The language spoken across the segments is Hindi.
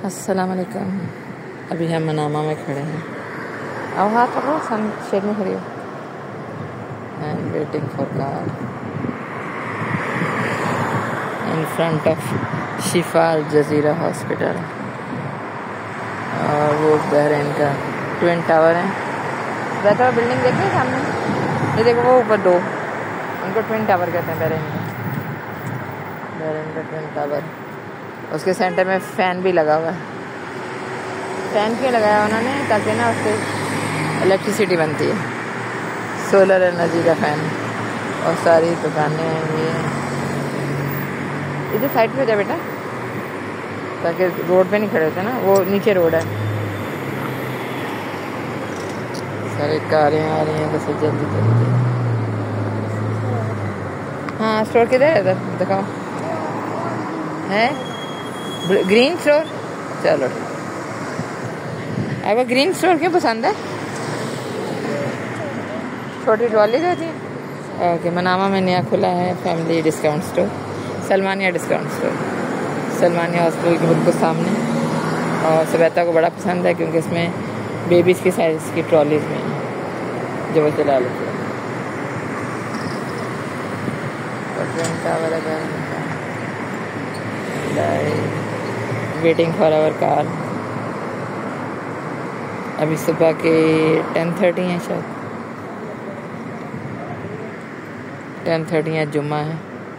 अस्सलाम वालेकुम। अभी हम मनामा में खड़े हैं। अब हाथ पकड़ो, सन शेड में खड़ी हो। And waiting for car in front of Shifa Al Jazeera hospital. और वो बहरीन का ट्विन टावर है। वैसा बिल्डिंग देखिए सामने, ये देखो वो ऊपर दो, उनको ट्विन टावर कहते हैं। बहरीन का ट्विन टावर। उसके सेंटर में फ़ैन भी लगा हुआ है। फ़ैन क्यों लगाया उन्होंने? ताकि ना उससे इलेक्ट्रिसिटी बनती है। सोलर एनर्जी का फ़ैन। और सारी दुकानें हैं ये। इधर साइड पे हो जाए बेटा, ताकि रोड पे नहीं खड़े होते ना, वो नीचे रोड है। सारी कारें आ रही हैं, बस जल्दी जल्दी। हाँ, स्टोर किधर है? इधर दिखाओ। है ग्रीन स्टोर। चलो, आपको ग्रीन स्टोर क्यों पसंद है? छोटी ट्रॉली जो थी। ओके, मनामा में नया खुला है family discount store, Salmaniya discount store, Salmaniya hospital के बिल्कुल सामने। और सवेता को बड़ा पसंद है क्योंकि इसमें बेबीज़ की साइज़ की ट्रॉलीज में जो वो चला लेते हैं। Waiting for our car. अभी सुबह के 10:30 है, शायद 10:30 है। जुम्मा है।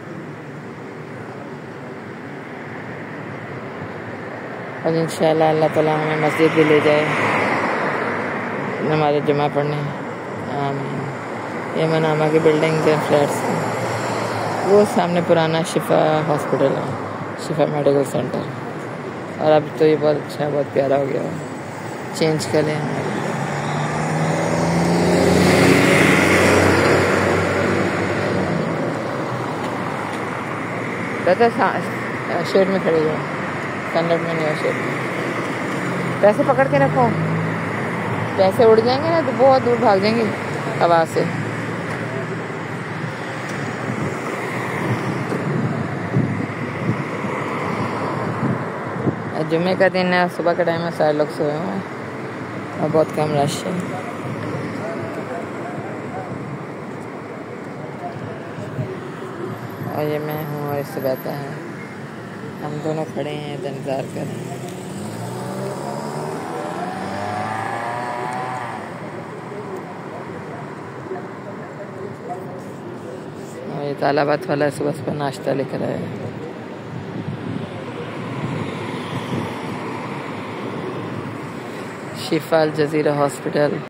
और इंशाल्लाह अल्लाह ताला हमें मस्जिद भी ले जाए नमाज़ जुम्मा पढ़ने। आमीन। ये मनामा की बिल्डिंग्स हैं, फ्लैट्स हैं। वो सामने पुराना शिफा हॉस्पिटल है, शिफा मेडिकल सेंटर। और अब तो ये बहुत अच्छा, बहुत प्यारा हो गया है। चेंज करें। पता शेड में खड़ी है, कन्नड़ में नहीं है, शेड में। पैसे पकड़ के रखो, पैसे उड़ जाएंगे ना तो बहुत दूर भाग जाएंगे आवाज़ से। जुम्मे का दिन है, सुबह का टाइम है, सारे लोग सोए हुए हैं और बहुत कम रश है। और ये मैं हूँ और इससे बहता है। हम दोनों खड़े हैं, इंतज़ार कर रहे हैं। और ये तालाबात वाला सुबह सुबह नाश्ता लेकर आया। शिफा अल जजीरा हॉस्पिटल।